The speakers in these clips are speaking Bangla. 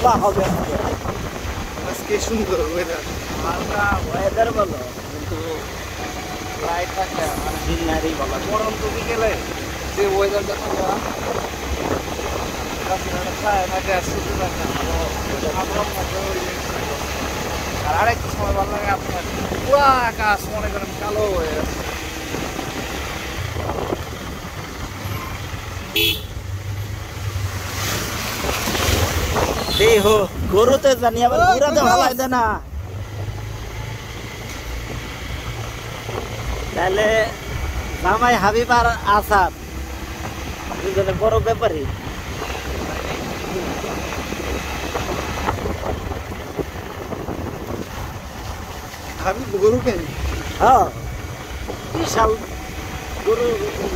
খোলা হবে আজকে সুন্দর ওয়েদার হালকা ওয়েদার ভালো কিন্তু লাইট থাকলে মানে দিনারই ভালো গরম তো বিকেলে যে ওয়েদারটা থাকবে আর আরেকটু সময় ভালো লাগে আপনার পুরা আকাশ মনে করেন কালো হয়ে গেছে দেখো গরুতে জানি আবার পুরাতে ভালো হয় না তাহলে জামাই হাবিব আর আসাদ দুজনে বড় ব্যাপারী হাবিব গরু কেন হ্যাঁ বিশাল গরু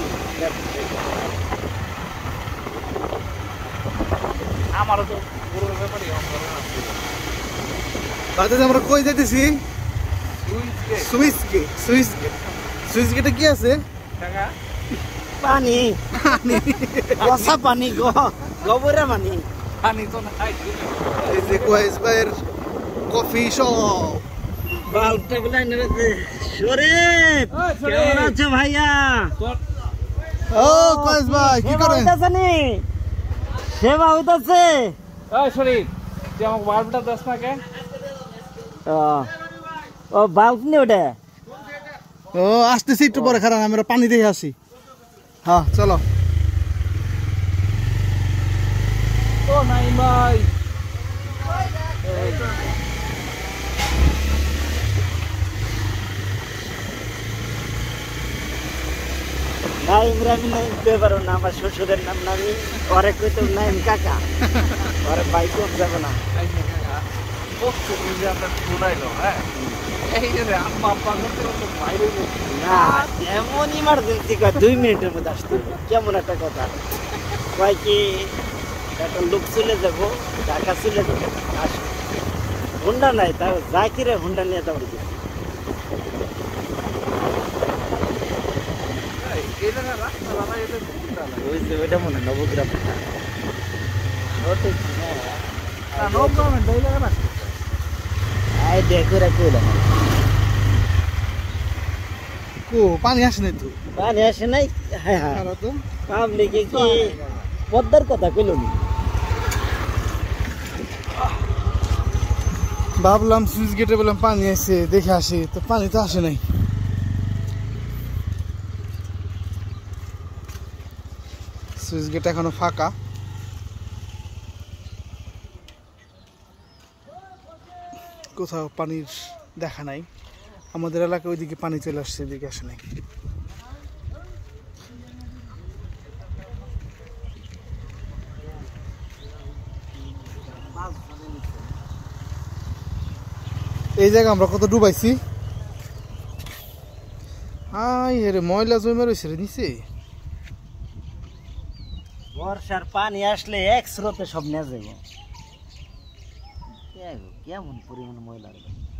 আমারও তো গরুর ব্যাপারই বাজারে আমরা কই যাইতেছি সুইস গেটে কি আছে পানি বসা পানি গোবরে পানি পানি তো নাই এই যে কোয়েস ভাইয়ের কফি শপ বাল্বটা বলে নেবে শরীফ কেমন আছো ভাইয়া ও কোয়েস ভাই কি করেন সেবা হইতাছে এই শরীফ তুই আমাকে বাল্বটা দাস না কে ও বাল্ব নি ওটা ও আসতেছি একটু পরে খারাপ আমরা পানি দিয়ে আসি হ্যাঁ চলো ও নাই ভাই নাইম রামি নাইম পেপার না আমার শ্বশুরের নাম নামি পরে কইতো নাইম কাকা পরে বাইক যাবে না না এমন ইমার্জেন্সি 2 মিনিটের মধ্যে আসতে হবে কেমন একটা কথা কয় কি একটা লোক চলে যাবো ঢাকা চলে যাবো আসো হুন্ডা নাই তাও জাকিরে হুন্ডা নিয়ে যাবো ওইটা মনে নবগ্রাম পানি আসে নাই তো পানি আসে নাই হ্যাঁ হ্যাঁ তো পাবলিকে কি পদ্মার কথা কইল নি ভাবলাম সুইচ গেটে বললাম পানি আসে দেখে আসি তো পানি তো আসে নাই সুইচ গেট এখনো ফাঁকা কোথাও পানির দেখা নাই আমাদের এলাকায় ওইদিকে পানি চলে আসছে এদিকে আসে নাই এই জায়গা আমরা কত ডুবাইছি ময়লা জমে রয়েছে রে নিচে বর্ষার পানি আসলে এক স্রোতে সব নিয়ে যাবো কেমন পরিমাণ ময়লা